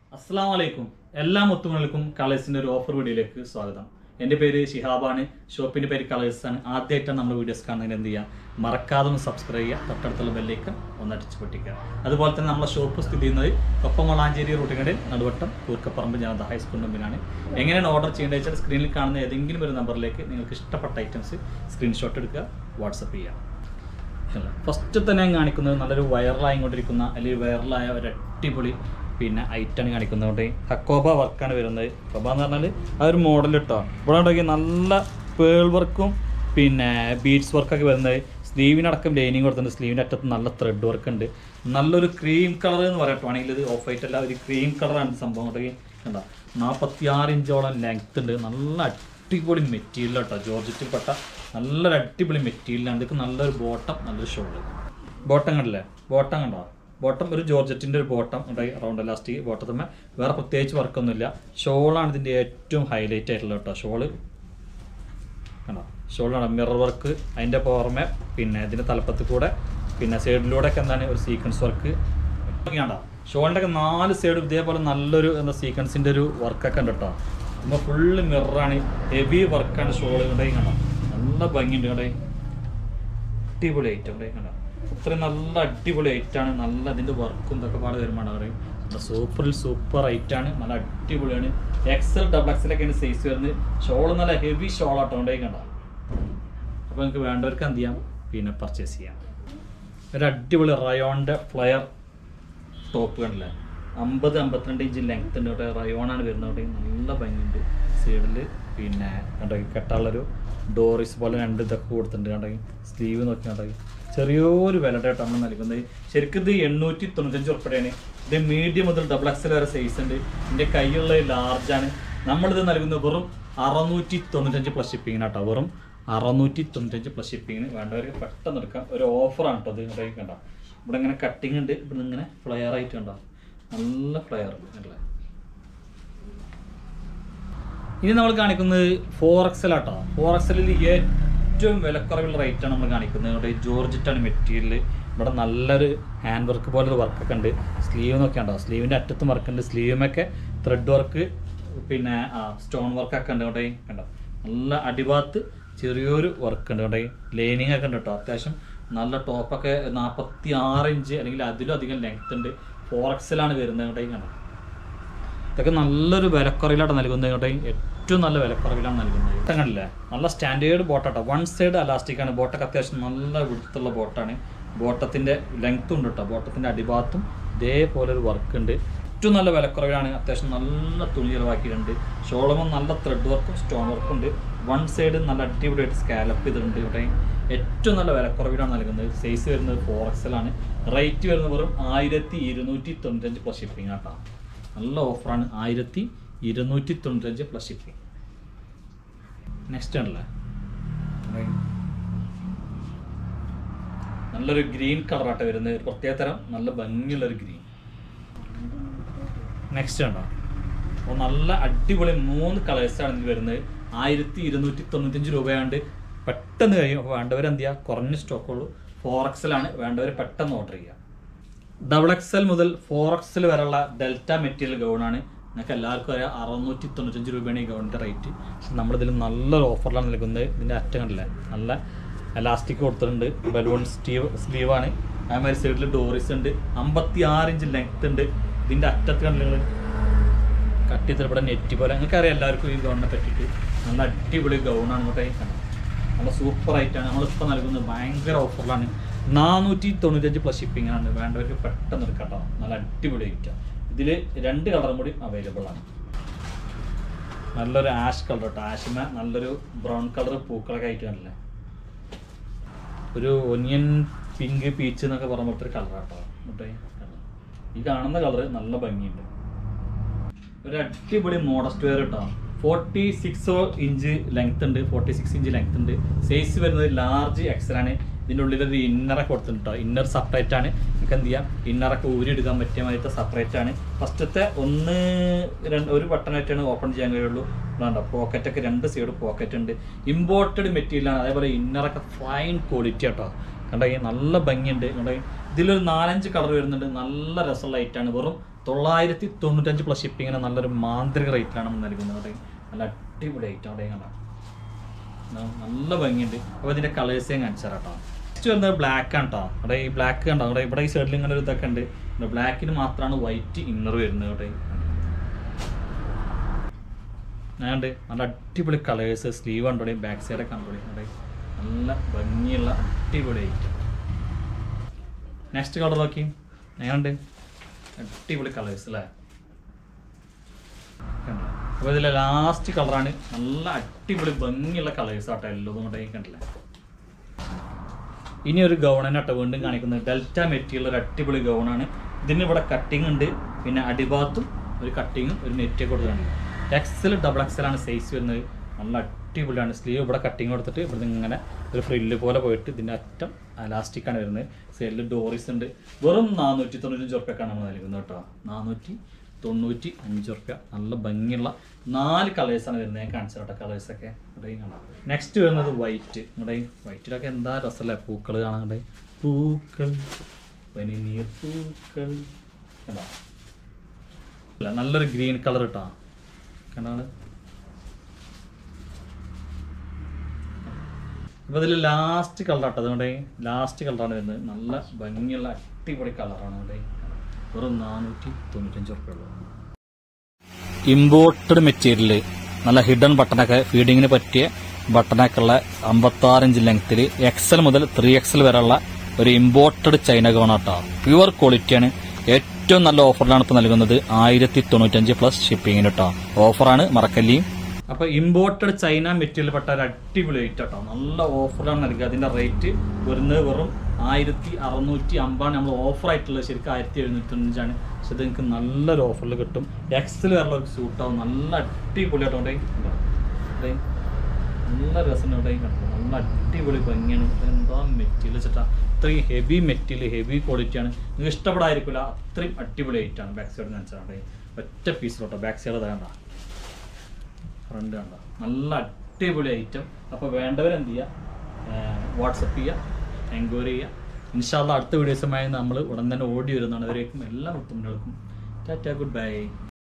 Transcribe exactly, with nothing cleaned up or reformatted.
അസ്സലാമലൈക്കും എല്ലാ മുത്തുമണികൾക്കും കളേഴ്സിൻ്റെ ഒരു ഓഫർ വീഡിയോയിലേക്ക് സ്വാഗതം. എൻ്റെ പേര് ഷിഹാബാണ്. ഷോപ്പിൻ്റെ പേര് കളേഴ്സാണ്. ആദ്യമായിട്ടാണ് നമ്മൾ വീഡിയോസ് കാണുന്നതിന് എന്ത് ചെയ്യുക, മറക്കാതെ ഒന്ന് സബ്സ്ക്രൈബ് ചെയ്യുക, തൊട്ടടുത്തുള്ള ബെല്ലേക്ക് ഒന്ന് അടിച്ച് പൊട്ടിക്കുക. അതുപോലെ തന്നെ നമ്മളെ ഷോപ്പ് സ്ഥിതി ചെയ്യുന്നത് കൊപ്പം വളാഞ്ചേരി റൂട്ടിനിടയിൽ നടുവട്ടം കൂർക്കപ്പറമ്പ് ജനത ഹൈസ്കൂളിൻ്റെ മുമ്പിലാണ്. എങ്ങനെയാണ് ഓർഡർ ചെയ്യേണ്ടത് വെച്ചാൽ സ്ക്രീനിൽ കാണുന്ന ഏതെങ്കിലും ഒരു നമ്പറിലേക്ക് നിങ്ങൾക്ക് ഇഷ്ടപ്പെട്ട ഐറ്റംസ് സ്ക്രീൻഷോട്ട് എടുക്കുക, വാട്സപ്പ് ചെയ്യുക. ഫസ്റ്റ് തന്നെ ഞാൻ കാണിക്കുന്നത് നല്ലൊരു വൈറലായി കൊണ്ടിരിക്കുന്ന അല്ലെങ്കിൽ വൈറലായ ഒരു അടിപൊളി പിന്നെ ഐറ്റാണ് കാണിക്കുന്നതുകൊണ്ട് ഹക്കോബ വർക്കാണ് വരുന്നത്. ഹക്കോബ എന്ന് പറഞ്ഞാൽ ആ ഒരു മോഡൽ ഇട്ടോ. ഇവിടെ ഉണ്ടെങ്കിൽ നല്ല പേൾ വർക്കും പിന്നെ ബീഡ്സ് വർക്കൊക്കെ വരുന്നത്. സ്ലീവിനടക്കം ലൈനിങ് കൊടുത്തിട്ടുണ്ട്. സ്ലീവിൻ്റെ അറ്റത്ത് നല്ല ത്രെഡ് വർക്ക് ഉണ്ട്. നല്ലൊരു ക്രീം കളർ എന്ന് പറയട്ടുവാണെങ്കിൽ ഇത് ഓഫ് വൈറ്റ് അല്ല, ഒരു ക്രീം കളറാണ് സംഭവം. ഉണ്ടെങ്കിൽ കണ്ടോ, നാൽപ്പത്തി ആറ് ഇഞ്ചോളം ലെങ്ത് ഉണ്ട്. നല്ല അടിപൊളി മെറ്റീരിയൽ കേട്ടോ, ജോർജറ്റിൽ പെട്ട നല്ലൊരു അടിപൊളി മെറ്റീരിയലാണ്. ഇതൊക്കെ നല്ലൊരു ബോട്ടം, നല്ലൊരു ഷോള്. ബോട്ടം കണ്ടില്ലേ, ബോട്ടം കണ്ടോ, ബോട്ടം ഒരു ജോർജറ്റിൻ്റെ ഒരു ബോട്ടം ഉണ്ടായി, റൗണ്ട് ഇലാസ്റ്റിക് ബോട്ടത്തുമ്മ. വേറെ പ്രത്യേകിച്ച് വർക്കൊന്നുമില്ല. ഷോളാണ് ഇതിൻ്റെ ഏറ്റവും ഹൈലൈറ്റ് ആയിട്ടുള്ളത് കേട്ടോ. ഷോള് കണ്ടോ, ഷോളാണ് മിറർ വർക്ക്. അതിൻ്റെ പുറമെ പിന്നെ ഇതിൻ്റെ തലപ്പത്തിൽ കൂടെ പിന്നെ സൈഡിലൂടെ ഒക്കെ എന്താണ് ഒരു സീക്വൻസ് വർക്ക് കണ്ടോ. ഷോളിൻ്റെ ഒക്കെ നാല് സൈഡും ഇതേപോലെ നല്ലൊരു എന്താ സീക്വൻസിൻ്റെ ഒരു വർക്കൊക്കെ ഉണ്ട് കേട്ടോ. നമ്മൾ ഫുള്ള് മിററാണ്, ഹെവി വർക്കാണ് ഷോള്. ഇവിടെ കണ്ടോ, നല്ല ഭംഗിയുണ്ട്. ഇവിടെ അടിപൊളി ഐറ്റം ഇവിടെ കണ്ടോ, അത്രയും നല്ല അടിപൊളി ഐറ്റാണ്. നല്ല അതിൻ്റെ വർക്കും ഇതൊക്കെ പാടെ വരുമ്പോൾ പറയും സൂപ്പറിൽ സൂപ്പർ ഐറ്റാണ്. നല്ല അടിപൊളിയാണ്. എക്സൽ ഡബിൾ എക്സലൊക്കെയാണ് സൈസ് വരുന്നത്. ഷോള് നല്ല ഹെവി ഷോളാട്ടോ ഉണ്ടായി കണ്ട. അപ്പോൾ നിങ്ങൾക്ക് വേണ്ടവർക്ക് എന്ത് ചെയ്യാം, പിന്നെ പർച്ചേസ് ചെയ്യാം. ഒരു അടിപൊളി റയോണിൻ്റെ ഫ്ലയർ ടോപ്പ് കണ്ടില്ലേ, അമ്പത് അമ്പത്തിരണ്ട് ഇഞ്ച് ലെങ്ത് ഉണ്ട്. ഇവിടെ റയോണാണ് വരുന്നത്. ഇവിടെ നല്ല ഭംഗിയുണ്ട്. സൈഡിൽ പിന്നെ കണ്ടെങ്കിൽ കെട്ടാനുള്ളൊരു ഡോറിസ് പോലെ രണ്ട് ഇതൊക്കെ കൊടുത്തിട്ടുണ്ട്. കണ്ടെങ്കിൽ സ്ലീവ് നോക്കി കണ്ടെങ്കിൽ ചെറിയൊരു വിലയുടെ ആയിട്ട് നമ്മൾ നൽകുന്നത്. ശരിക്കും ഇത് എണ്ണൂറ്റി തൊണ്ണൂറ്റഞ്ച് ഉൾപ്പെടെയാണ്. ഇത് മീഡിയം മുതൽ ഡബിൾ എക്സൽ വരെ സൈസ് ഉണ്ട്. ഇതിൻ്റെ കൈയുള്ള ലാർജാണ്. നമ്മളിത് നൽകുന്നത് വെറും അറുന്നൂറ്റി തൊണ്ണൂറ്റഞ്ച് പ്ലസ് ഷിപ്പിങ്ങിന് കേട്ടോ. വെറും അറുന്നൂറ്റി തൊണ്ണൂറ്റഞ്ച് പ്ലസ് ഷിപ്പിങ്ങിന് വേണ്ടവർക്ക് പെട്ടെന്ന് എടുക്കാം. ഒരു ഓഫറാണ് കേട്ടോ. ഇത് ഇവിടെ കണ്ടോ, ഇവിടെ ഇങ്ങനെ കട്ടിങ് ഉണ്ട്. ഇവിടെ ഇങ്ങനെ ഫ്ലെയർ ആയിട്ട് കണ്ടോ, നല്ല ഫ്ലെയർ അല്ലേ. ഇനി നമ്മൾ കാണിക്കുന്നത് ഫോർ എക്സൽ ആട്ടോ. ഫോർ എക്സലിൽ ഏറ്റവും വിലക്കുറവുള്ള റേറ്റാണ് നമ്മൾ കാണിക്കുന്നത്. ഇവിടെ ജോർജറ്റാണ് മെറ്റീരിയൽ. ഇവിടെ നല്ലൊരു ഹാൻഡ് വർക്ക് പോലൊരു വർക്കൊക്കെ ഉണ്ട്. സ്ലീവ് നോക്കി ഉണ്ടോ, സ്ലീവിൻ്റെ അറ്റത്തും വർക്കുണ്ട്. സ്ലീവുമൊക്കെ ത്രെഡ് വർക്ക് പിന്നെ ആ സ്റ്റോൺ വർക്കൊക്കെ ഉണ്ട്. ഇവിടെ കണ്ടോ, നല്ല അടിഭാഗത്ത് ചെറിയൊരു വർക്ക് ഉണ്ട്. ഇവിടെ ലൈനിങ് ഒക്കെ ഉണ്ട് കേട്ടോ. അത്യാവശ്യം നല്ല ടോപ്പൊക്കെ നാൽപ്പത്തി ആറ് ഇഞ്ച് അല്ലെങ്കിൽ അതിലും അധികം ലെങ്ത് ഉണ്ട്. ഫോർ എക്സലാണ് വരുന്നത്. ഇവിടെ കണ്ടോ, ഇതൊക്കെ നല്ലൊരു വിലക്കുറവിലാണ് നൽകുന്നത്. ഇവിടെ ഏറ്റവും നല്ല വിലക്കുറവിലാണ് നൽകുന്നത്. ബോട്ടങ്ങളില്ലേ, നല്ല സ്റ്റാൻഡേർഡ് ബോട്ടാട്ടോ. വൺ സൈഡ് അലാസ്റ്റിക്കാണ്. ബോട്ടൊക്കെ അത്യാവശ്യം നല്ല വിടുത്തുള്ള ബോട്ടാണ്. ബോട്ടത്തിൻ്റെ ലെങ്ത്തും ഉണ്ട് കേട്ടോ. ബോട്ടത്തിൻ്റെ അടിഭാഗത്തും ഇതേപോലെ ഒരു വർക്ക് ഉണ്ട്. ഏറ്റവും നല്ല വിലക്കുറവിലാണ്. അത്യാവശ്യം നല്ല തുണി ചിലവാക്കിയിട്ടുണ്ട്. ഷോളുമ്പോൾ നല്ല ത്രെഡ് വർക്കും സ്റ്റോൺ വർക്കും ഉണ്ട്. വൺ സൈഡ് നല്ല അടിപൊളിയായിട്ട് സ്കാലപ്പ് ചെയ്തിട്ടുണ്ട്. ഇവിടെ ഏറ്റവും നല്ല വിലക്കുറവിലാണ് നൽകുന്നത്. സൈസ് വരുന്നത് ഫോർ എക്സലാണ്. റേറ്റ് വരുന്നത് വെറും ആയിരത്തി ഇരുന്നൂറ്റി തൊണ്ണൂറ്റഞ്ച് പ്ലസ് ഷിപ്പിംഗ് കേട്ടോ. നല്ല ഓഫറാണ്. ആയിരത്തി ഇരുന്നൂറ്റി തൊണ്ണൂറ്റഞ്ച് പ്ലസ് ഷിപ്പിംഗ്. നെക്സ്റ്റ് ആണല്ലേ, നല്ലൊരു ഗ്രീൻ കളറായിട്ട് വരുന്നത്. ഒരു പ്രത്യേക തരം നല്ല ഭംഗിയുള്ളൊരു ഗ്രീൻ. നെക്സ്റ്റ് ആണോ, അപ്പോൾ നല്ല അടിപൊളി മൂന്ന് കളേഴ്സാണ് ഇതിൽ വരുന്നത്. ആയിരത്തി ഇരുന്നൂറ്റി തൊണ്ണൂറ്റഞ്ച് രൂപയാണ്ട് പെട്ടെന്ന് കഴിയും. അപ്പോൾ വേണ്ടവർ എന്ത് ചെയ്യുക, കുറഞ്ഞ സ്റ്റോക്കുള്ളൂ. ഫോർ എക്സലാണ് വേണ്ടവർ പെട്ടെന്ന് ഓർഡർ ചെയ്യുക. ഡബിൾ എക്സൽ മുതൽ ഫോർ എക്സൽ വരെയുള്ള ഡെൽറ്റ മെറ്റീരിയൽ ഗൗണാണ്. നിങ്ങൾക്ക് എല്ലാവർക്കും അറിയാം അറുന്നൂറ്റി തൊണ്ണൂറ്റഞ്ച് രൂപയാണ് ഈ ഗൗണിൻ്റെ റേറ്റ്. പക്ഷെ നമ്മളിതിൽ നല്ലൊരു ഓഫറിലാണ് നൽകുന്നത്. ഇതിൻ്റെ അറ്റം കണ്ടില്ലേ, നല്ല എലാസ്റ്റിക് കൊടുത്തിട്ടുണ്ട്. ബലൂൺ സ്റ്റീവ് സ്ലീവാണ്. അതേമാതിരി സൈഡിൽ ഡോറിസ് ഉണ്ട്. അമ്പത്തി ആറ് ഇഞ്ച് ലെങ്ത് ഉണ്ട്. ഇതിൻ്റെ അറ്റത്ത് കണ്ടില്ല കട്ട് ചെയ്തിട്ട് ഇവിടെ നെറ്റ് പോലെ. നിങ്ങൾക്കറിയാം എല്ലാവർക്കും ഈ ഗൗണിനെ പറ്റിയിട്ട്. നല്ല അടിപൊളി ഗൗണാണ്. ഇങ്ങോട്ടേ കണ്ടത് നല്ല സൂപ്പർ ആയിട്ടാണ് നമ്മളിപ്പോൾ നൽകുന്നത്. ഭയങ്കര ഓഫറിലാണ്. നാനൂറ്റി തൊണ്ണൂറ്റഞ്ച് പ്ലസ് ഷിപ്പിങ്ങാണ്. വേണ്ടവർക്ക് പെട്ടെന്ന് എടുക്കാം കേട്ടോ. നല്ല അടിപൊളി ഐറ്റാണ്. ഇതിൽ രണ്ട് കളറും കൂടി അവൈലബിൾ ആണ്. നല്ലൊരു ആഷ് കളർ കേട്ടോ. ആഷിമ നല്ലൊരു ബ്രൗൺ കളർ പൂക്കളൊക്കെ ആയിട്ട് കണ്ടില്ലേ, ഒരു ഒനിയൻ പിങ്ക് പീച്ച് എന്നൊക്കെ പറയുമ്പോഴത്തെ ഒരു കളർ കേട്ടോ. എന്നിട്ട് ഈ കാണുന്ന കളർ നല്ല ഭംഗിയുണ്ട്. ഒരു അടിപൊളി മോഡസ്റ്റ് വെയർ കേട്ടോ. ഫോർട്ടി സിക്സ് ഇഞ്ച് ലെങ്ത് ഉണ്ട്. ഫോർട്ടി സിക്സ് ഇഞ്ച് ലെങ്ത് ഉണ്ട്. സൈസ് വരുന്നത് ലാർജ് എക്സലാണ്. ഇതിൻ്റെ ഉള്ളിൽ ഒരു ഇന്നറൊക്കെ കൊടുത്തിട്ടുണ്ട്. ഇന്നർ സെപ്പറേറ്റ് ആണ്. നിങ്ങൾക്ക് എന്ത് ചെയ്യാം, ഇന്നറൊക്കെ ഊരി എടുക്കാൻ പറ്റിയ മാതിരത്തെ സെപ്പറേറ്റ് ആണ്. ഫസ്റ്റത്തെ ഒന്ന് രണ്ട് ഒരു ബട്ടണായിട്ടാണ് ഓപ്പൺ ചെയ്യാൻ കഴിയുള്ളൂ. വേണ്ട പോക്കറ്റൊക്കെ രണ്ട് സൈഡ് പോക്കറ്റ് ഉണ്ട്. ഇമ്പോർട്ടഡ് മെറ്റീരിയലാണ്. അതേപോലെ ഇന്നറൊക്കെ ഫൈൻ ക്വാളിറ്റി കേട്ടോ. കണ്ടെങ്കിൽ നല്ല ഭംഗിയുണ്ട്. കണ്ടെങ്കിൽ ഇതിലൊരു നാലഞ്ച് കളർ വരുന്നുണ്ട്. നല്ല രസമുള്ള ഐറ്റാണ്. വെറും തൊള്ളായിരത്തി തൊണ്ണൂറ്റഞ്ച് പ്ലസ് ഷിപ്പിങ്ങിന് നല്ലൊരു മാന്ത്രിക റേറ്റിലാണ് നമ്മൾ നൽകുന്നത്. നല്ല അടിപൊളി ഐറ്റം അവിടെ കണ്ട നല്ല ഭംഗിയുണ്ട്. അപ്പോൾ ഇതിൻ്റെ കളേഴ്സ് ഞാൻ കാണിച്ചു തരാം കേട്ടോ. നെക്സ്റ്റ് വരുന്നത് ബ്ലാക്ക് ആണ് കേട്ടോ. അവിടെ ഈ ബ്ലാക്ക് കണ്ടോ, അവിടെ ഇവിടെ ഈ സൈഡിൽ ഇങ്ങനെ ഒരു ഇതൊക്കെ ഉണ്ട്. ബ്ലാക്കിന് മാത്രമാണ് വൈറ്റ് ഇന്നർ വരുന്നത്. അവിടെ ഞാനുണ്ട് നല്ല അടിപൊളി കളേഴ്സ്. സ്ലീവ് കണ്ടോടെ, ബാക്ക് സൈഡൊക്കെ കണ്ടോടെ, അവിടെ നല്ല ഭംഗിയുള്ള അടിപൊളി ഐറ്റം. നെക്സ്റ്റ് കളർ നോക്കി, ഞാനുണ്ട് അടിപൊളി കളേഴ്സ് അല്ലേ. അപ്പോൾ ഇതിലെ ലാസ്റ്റ് കളറാണ് നല്ല അടിപൊളി ഭംഗിയുള്ള കളേഴ്സ് ആട്ടോ എല്ലാം കൂടെ കണ്ടില്ലേ. ഇനി ഒരു ഗൗണാണ് കേട്ടോ വീണ്ടും കാണിക്കുന്നത്. ഡെൽറ്റ മെറ്റീരിയൽ ഒരു അടിപൊളി ഗൗണാണ്. ഇതിന് ഇവിടെ കട്ടിങ് ഉണ്ട്, പിന്നെ അടിഭാഗത്തും ഒരു കട്ടിങ്ങും ഒരു നെറ്റൊക്കെ കൊടുത്തിട്ടുണ്ട്. എക്സൽ ഡബിൾ എക്സലാണ് സൈസ് വരുന്നത്. നല്ല അടിപൊളിയാണ്. സ്ലീവ് ഇവിടെ കട്ടിങ് കൊടുത്തിട്ട് ഇവിടുന്ന് ഇങ്ങനെ ഒരു ഫ്രില്ല് പോലെ പോയിട്ട് ഇതിൻ്റെ അറ്റം അലാസ്റ്റിക്കാണ് വരുന്നത്. സൈഡിൽ ഡോറിസ് ഉണ്ട്. വെറും നാനൂറ്റി തൊണ്ണൂറ്റഞ്ച് ഉറുപ്പ്യക്കാണ് നമ്മൾ നൽകുന്നത് കേട്ടോ. നാനൂറ്റി തൊണ്ണൂറ്റി അഞ്ച് ഉറുപ്പ്യ. നല്ല ഭംഗിയുള്ള നാല് കളേഴ്സാണ് വരുന്നത്. ഞാൻ കാണിച്ചു കേട്ടോ കളേഴ്സൊക്കെ ഇവിടെയും കാണാം. നെക്സ്റ്റ് വരുന്നത് വൈറ്റ്. ഇവിടെ വൈറ്റിലൊക്കെ എന്താ രസമല്ലേ പൂക്കൾ കാണാൻ. പൂക്കൾ പനിനീർ പൂക്കൾ കണ്ടാ. നല്ലൊരു ഗ്രീൻ കളർ ഇട്ടാ കണ്ടാണ്. അപ്പോൾ ഇതിൽ ലാസ്റ്റ് കളർ ആട്ടോ. അതുകൊണ്ട് ലാസ്റ്റ് കളറാണ് വരുന്നത്. നല്ല ഭംഗിയുള്ള അടിപൊളി കളറാണ്. അവിടെ വെറും നാനൂറ്റി തൊണ്ണൂറ്റഞ്ച് ഉറുപ്പ്യുള്ളൂ. ഇമ്പോർട്ടഡ് മെറ്റീരിയൽ നല്ല ഹിഡൻ ബട്ടണൊക്കെ ഫീഡിങ്ങിന് പറ്റിയ ബട്ടണൊക്കെ ഉള്ള അമ്പത്താറ് ഇഞ്ച് ലെങ്ത്തിൽ എക്സൽ മുതൽ ത്രീ എക്സൽ വരെയുള്ള ഒരു ഇമ്പോർട്ടഡ് ചൈന ഗൗണാട്ടോ. പ്യുവർ ക്വാളിറ്റിയാണ്. ഏറ്റവും നല്ല ഓഫറിലാണ് ഇപ്പോൾ നൽകുന്നത്. ആയിരത്തി തൊണ്ണൂറ്റഞ്ച് പ്ലസ് ഷിപ്പിങ്ങിന് കേട്ടോ. ഓഫറാണ്, മറക്കല്ലിയും. അപ്പോൾ ഇമ്പോർട്ടഡ് ചൈന മെറ്റീരിയൽ പെട്ട ഒരു അടിപൊളി റേറ്റ് കേട്ടോ. നല്ല ഓഫറാണ് നൽകുക. അതിൻ്റെ റേറ്റ് വരുന്നത് വെറും ആയിരത്തി അറുന്നൂറ്റി അമ്പാണ് നമ്മൾ ഓഫറായിട്ടുള്ളത്. ശരിക്കും ആയിരത്തി എഴുന്നൂറ്റി തൊണ്ണൂറ്റഞ്ചാണ്. പക്ഷെ ഇത് നിങ്ങൾക്ക് നല്ലൊരു ഓഫറിൽ കിട്ടും. എക്സൽ വരെയുള്ള ഒരു സൂട്ടാവും. നല്ല അടിപൊളിയായിട്ടുണ്ട്. നല്ല രസമുണ്ട്. നല്ല അടിപൊളി ഭംഗിയാണ്. എന്താ മെറ്റീരിയൽ വെച്ചിട്ടാ അത്രയും ഹെവി മെറ്റീരിയൽ, ഹെവി ക്വാളിറ്റിയാണ്. നിങ്ങൾക്ക് ഇഷ്ടപ്പെടാതിരിക്കില്ല. അത്രയും അടിപൊളി ആയിട്ടാണ്. ബാക്ക് സൈഡ് എന്ന് വെച്ചാൽ ഒറ്റ പീസിലോട്ടോ. ബാക്ക് സൈഡ് വേണ്ട, ഫ്രണ്ട് വേണ്ട. നല്ല അടിപൊളി ഐറ്റം. അപ്പോൾ വേണ്ടവരെന്ത് ചെയ്യുക, വാട്സപ്പ് ചെയ്യുക, എൻക്വയറി ചെയ്യുക. ഇൻഷാ അല്ലാഹ് അടുത്ത വീഡിയോസുമായി നമ്മൾ ഉടൻ തന്നെ ഓടി വരുന്നതാണ്. അവരേക്കും എല്ലാ മുത്തുമുന്നോൾക്കും ടാറ്റ, ഗുഡ് ബൈ.